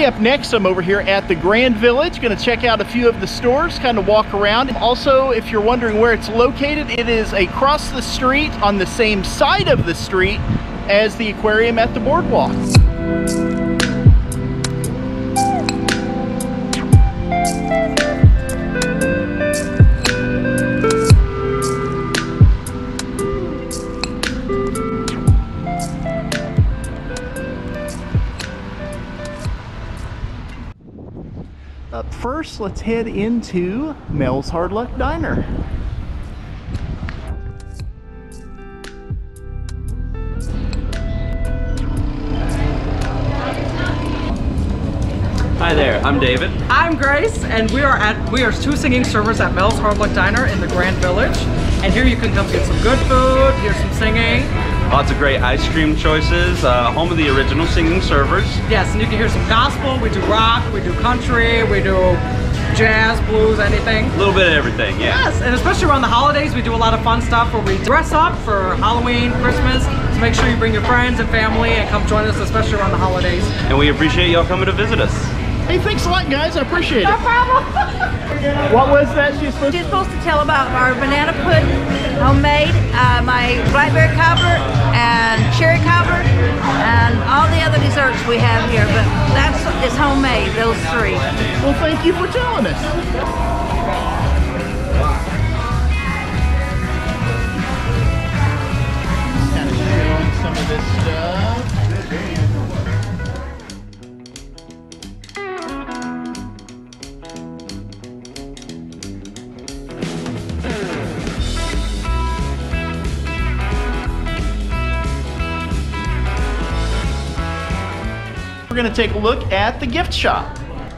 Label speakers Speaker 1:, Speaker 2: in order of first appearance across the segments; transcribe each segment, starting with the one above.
Speaker 1: Alrighty, up next, I'm over here at the Grand Village. Going to check out a few of the stores, kind of walk around. Also, if you're wondering where it's located, it is across the street on the same side of the street as the aquarium at the boardwalk. Up first, let's head into Mel's Hard Luck Diner.
Speaker 2: Hi there, I'm David.
Speaker 3: I'm Grace, and we are two singing servers at Mel's Hard Luck Diner in the Grand Village. And here you can come get some good food, hear some singing.
Speaker 2: Lots of great ice cream choices, home of the original singing servers.
Speaker 3: Yes, and you can hear some gospel, we do rock, we do country, we do jazz, blues, anything.
Speaker 2: A little bit of everything, yeah.
Speaker 3: Yes, and especially around the holidays, we do a lot of fun stuff where we dress up for Halloween, Christmas. So make sure you bring your friends and family and come join us, especially around the holidays.
Speaker 2: And we appreciate y'all coming to visit us.
Speaker 1: Hey, thanks a lot, guys. I appreciate it.
Speaker 4: No problem.
Speaker 1: What was that she was supposed to?
Speaker 4: She's supposed to tell about our banana pudding, homemade, my blackberry cobbler, and cherry cobbler, and all the other desserts we have here. But it's homemade, those three.
Speaker 1: Well, thank you for telling us. Kind of showing some of this stuff. We're going to take a look at the gift shop.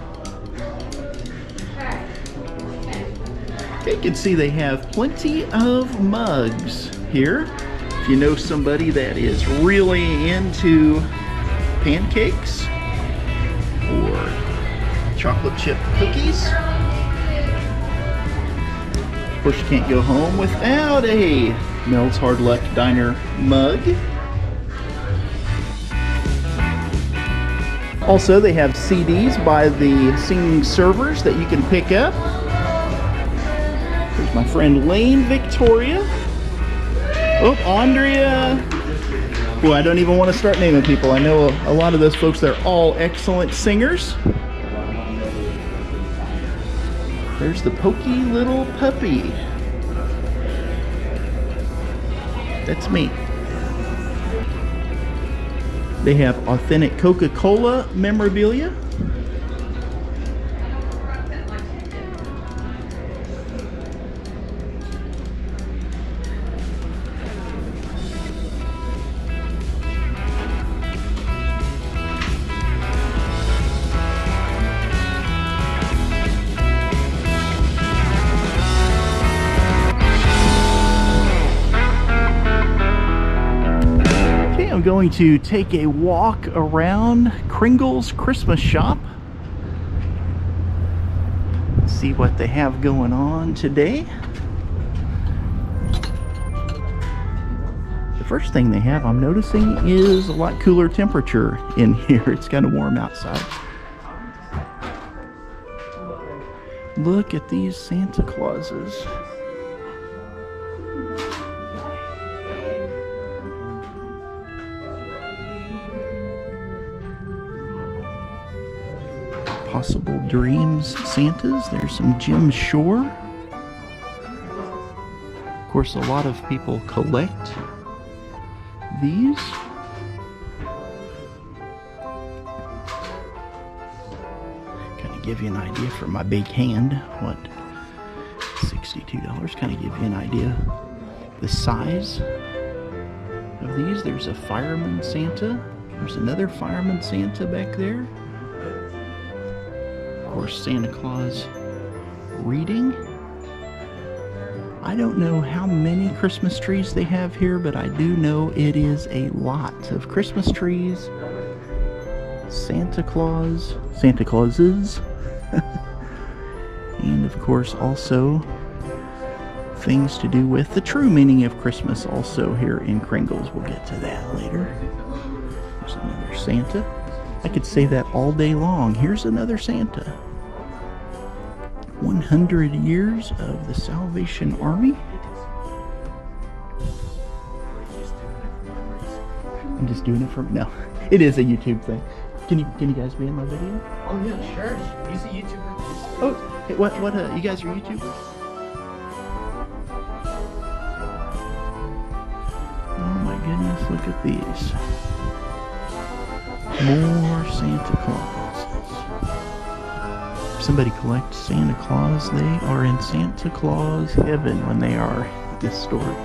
Speaker 1: Okay, you can see they have plenty of mugs here. If you know somebody that is really into pancakes or chocolate chip cookies. Of course, you can't go home without a Mel's Hard Luck Diner mug. Also, they have CDs by the singing servers that you can pick up. There's my friend Lane Victoria. Oh, Andrea. Boy, I don't even want to start naming people. I know a lot of those folks, they're all excellent singers. There's the Pokey Little Puppy. That's me. They have authentic Coca-Cola memorabilia. I'm going to take a walk around Kringle's Christmas shop. See what they have going on today. The first thing they have, I'm noticing, is a lot cooler temperature in here. It's kind of warm outside. Look at these Santa Clauses. Possible Dreams Santas. There's some Jim Shore. Of course, a lot of people collect these. Kind of give you an idea for my big hand. What? $62. Kind of give you an idea the size of these. There's a Fireman Santa. There's another Fireman Santa back there. Of course, Santa Claus reading. I don't know how many Christmas trees they have here, but I do know it is a lot of Christmas trees. Santa Clauses, and of course also things to do with the true meaning of Christmas also here in Kringle's. We'll get to that later. There's another Santa. I could say that all day long. Here's another Santa. 100 years of the Salvation Army. I'm just doing it for no. It is a YouTube thing. Can you guys be in my video?
Speaker 3: Oh yeah, sure. He's a YouTuber.
Speaker 1: Oh, hey, what you guys are YouTubers? Oh my goodness, look at these. More Santa Clauses. If somebody collects Santa Claus, they are in Santa Claus heaven when they are at this store.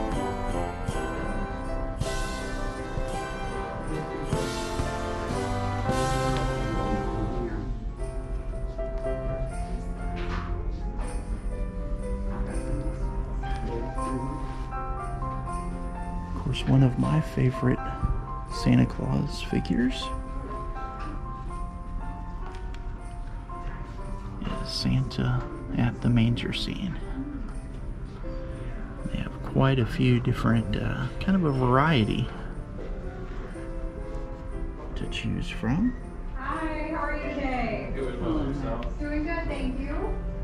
Speaker 1: Of course, one of my favorite Santa Claus figures is Santa at the manger scene. They have quite a few different, kind of a variety to choose from.
Speaker 5: Hi, how are you today?
Speaker 2: Good, well, yourself.
Speaker 5: Doing good, thank you.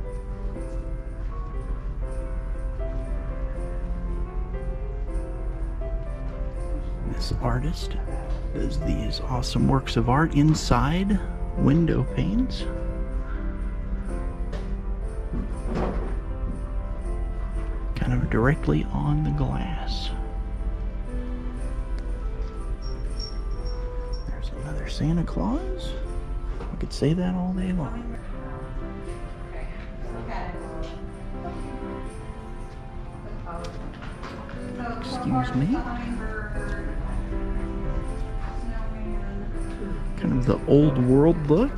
Speaker 1: This artist does these awesome works of art inside window panes. Kind of directly on the glass. There's another Santa Claus. I could say that all day long. Excuse me. Kind of the old world look.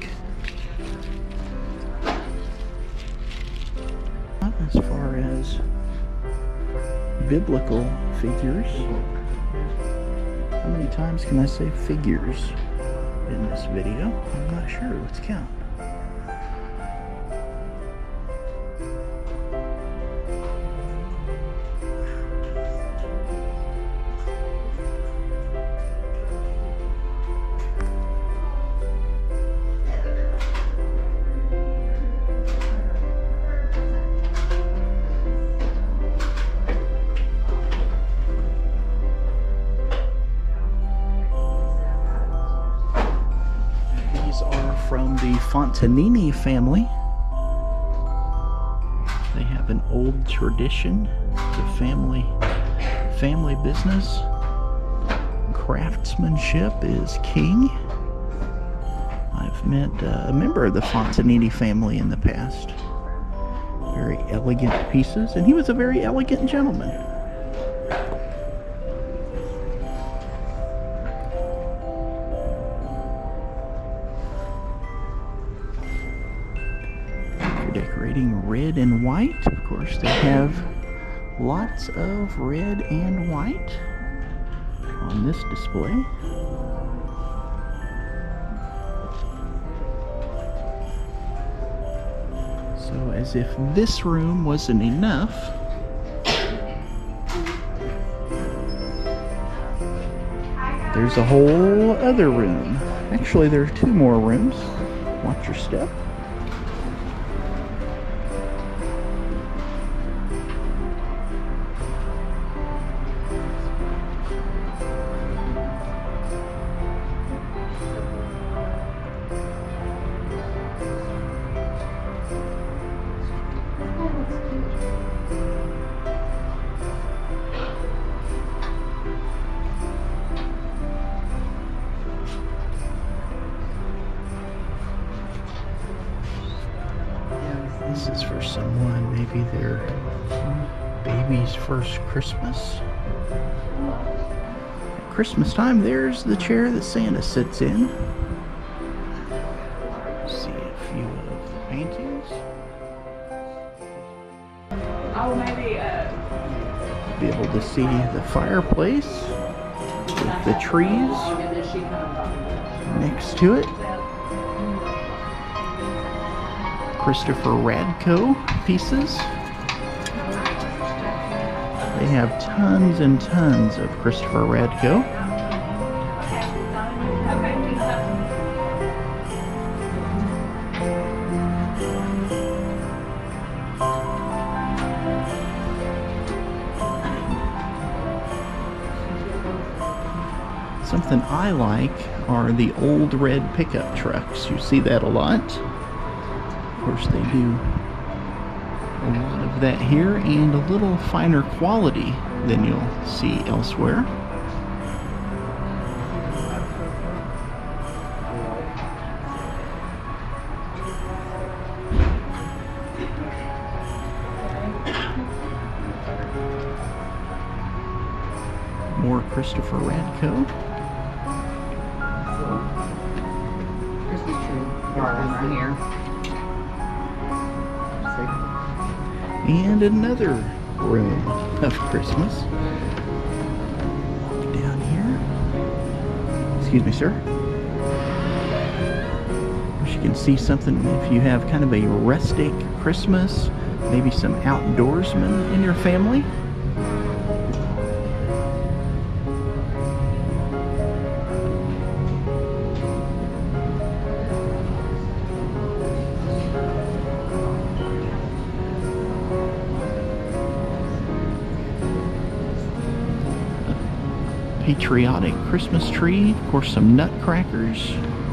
Speaker 1: As far as biblical figures. How many times can I say figures in this video? I'm not sure. Let's count. From the Fontanini family. They have an old tradition. The family business. Craftsmanship is king. I've met a member of the Fontanini family in the past. Very elegant pieces, and he was a very elegant gentleman. Decorating red and white. Of course, they have lots of red and white on this display. So, as if this room wasn't enough, there's a whole other room. Actually, there are two more rooms. Watch your step. This is for someone, maybe their baby's first Christmas. At Christmas time, there's the chair that Santa sits in. See a few of the paintings.
Speaker 5: Oh, maybe,
Speaker 1: Be able to see the fireplace with the trees next to it. Christopher Radko pieces. They have tons and tons of Christopher Radko. something I like are the old red pickup trucks. You see that a lot. Of course, they do a lot of that here, and a little finer quality than you'll see elsewhere. More Christopher Radko. And another room of Christmas. Down here. Excuse me, sir. Wish you can see something if you have kind of a rustic Christmas, maybe some outdoorsmen in your family. Patriotic Christmas tree, of course some nutcrackers.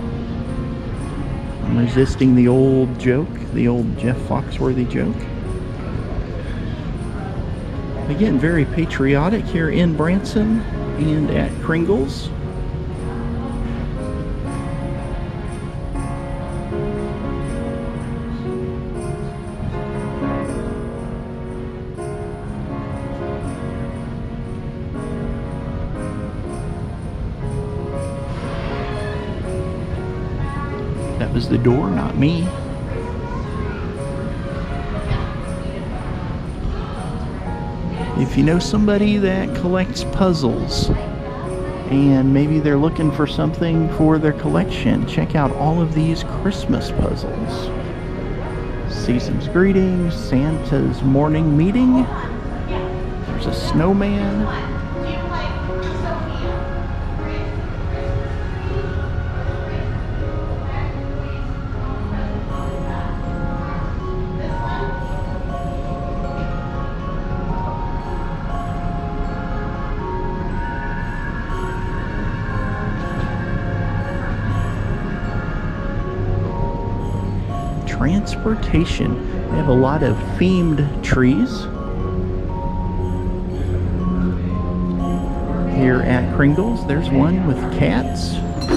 Speaker 1: I'm resisting the old joke, the old Jeff Foxworthy joke. Again, very patriotic here in Branson and at Kringle's. That was the door, not me. If you know somebody that collects puzzles and maybe they're looking for something for their collection, check out all of these Christmas puzzles. Season's Greetings, Santa's Morning Meeting, there's a snowman. Transportation. They have a lot of themed trees here at Kringle's. There's one with cats.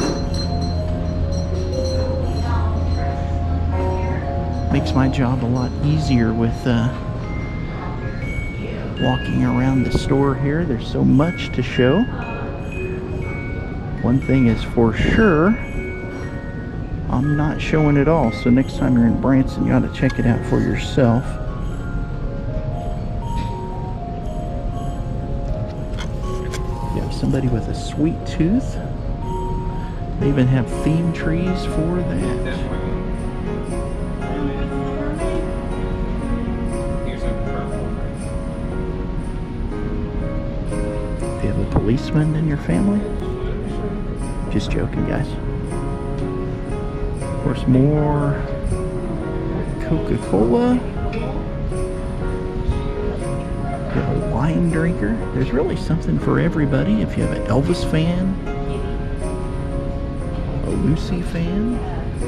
Speaker 1: Makes my job a lot easier with walking around the store here. There's so much to show. One thing is for sure, I'm not showing it all, so next time you're in Branson, you ought to check it out for yourself. You have somebody with a sweet tooth. They even have theme trees for that. If you have a policeman in your family. Just joking, guys. Of course, more Coca-Cola. You have a wine drinker. There's really something for everybody. If you have an Elvis fan, a Lucy fan.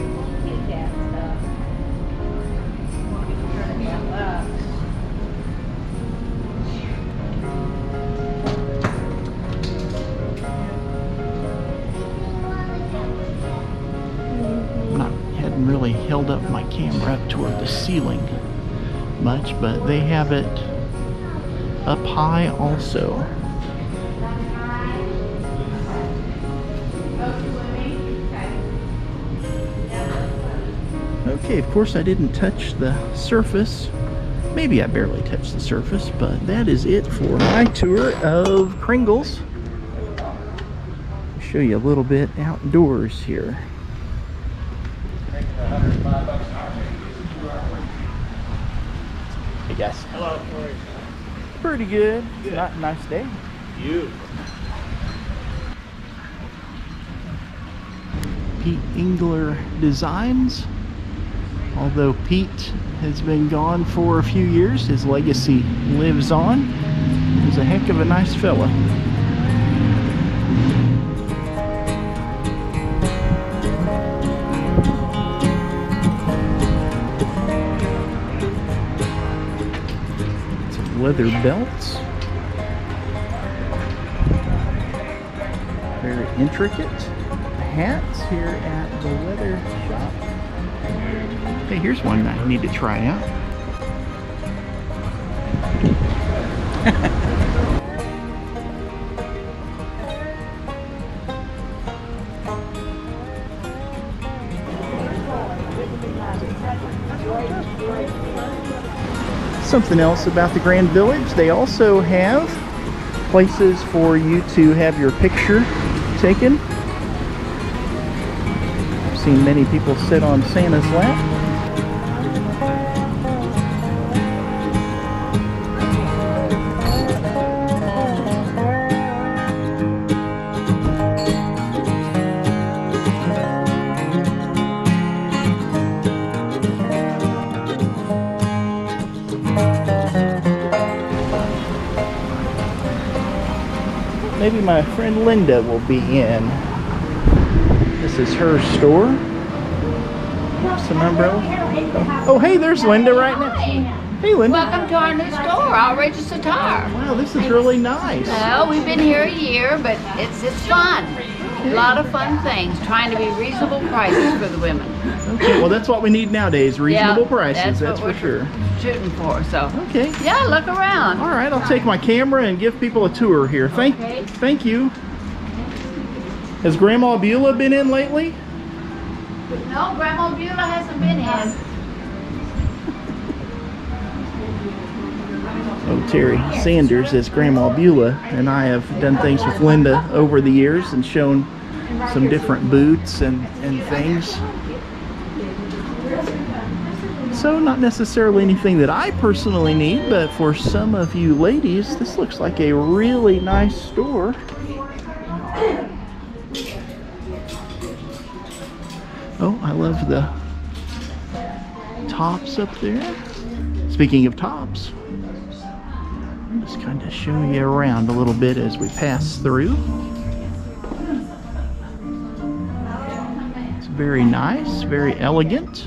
Speaker 1: Really held up my camera up toward the ceiling much, but they have it up high also. Okay, of course I didn't touch the surface. Maybe I barely touched the surface, but that is it for my tour of Kringle's. I'll show you a little bit outdoors here. Hey guys.
Speaker 6: Hello. How are you?
Speaker 1: Pretty good.
Speaker 6: Good.
Speaker 1: Not a nice day.
Speaker 6: You.
Speaker 1: Pete Engler Designs. Although Pete has been gone for a few years, his legacy lives on. He's a heck of a nice fella. leather belts. Very intricate. Hats here at the leather shop. Hey, here's one I need to try out. Something else about the Grand Village, they also have places for you to have your picture taken. I've seen many people sit on Santa's lap. Maybe my friend Linda will be in. This is her store. Some umbrella. Oh, hey, there's Linda right now. Hey, Linda.
Speaker 6: Welcome to our new store, Outrageous Attire.
Speaker 1: Wow, this is really nice.
Speaker 6: Well, we've been here a year, but it's fun. A lot of fun things, trying to be reasonable prices for the women.
Speaker 1: Okay, well that's what we need nowadays, reasonable prices, that's for sure.
Speaker 6: Shooting for, so.
Speaker 1: Okay.
Speaker 6: Yeah, look around.
Speaker 1: All right, I'll take my camera and give people a tour here. Thank you. Has Grandma Beulah been in lately?
Speaker 6: No, Grandma Beulah hasn't been in.
Speaker 1: Oh, Terry Sanders is Grandma Beulah, and I have done things with Linda over the years and shown some different boots and things. So not necessarily anything that I personally need, but for some of you ladies, this looks like a really nice store. Oh, I love the tops up there. Speaking of tops, I'll just kind of show you around a little bit as we pass through. It's very nice, very elegant.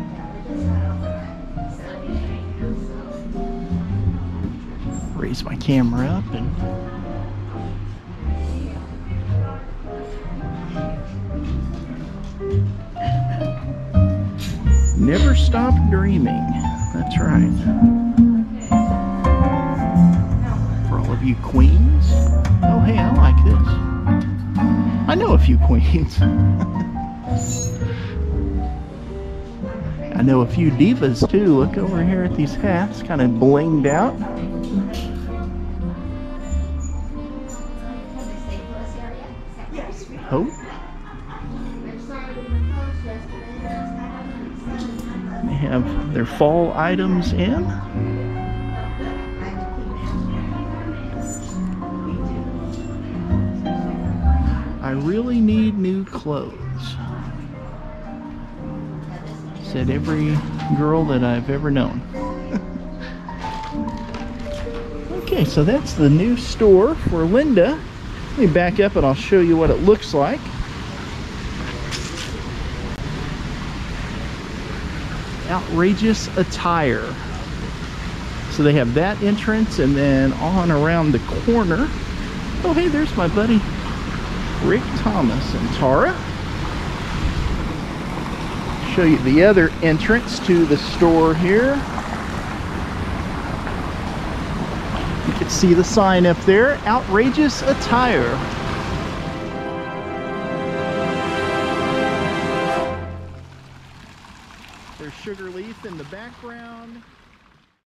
Speaker 1: Raise my camera up and never stop dreaming. That's right. For all of you queens. Oh, hey, I like this. I know a few queens. I know a few divas too. Look over here at these hats, kind of blinged out. Hope. They have their fall items in. I really need new clothes. Said every girl that I've ever known. Okay, so that's the new store for Linda. Let me back up and I'll show you what it looks like. Outrageous Attire. So they have that entrance, and then on around the corner. Oh, hey, there's my buddy Rick Thomas and Tara. Show you the other entrance to the store here. You can see the sign up there, Outrageous Attire. There's Sugar Leaf in the background.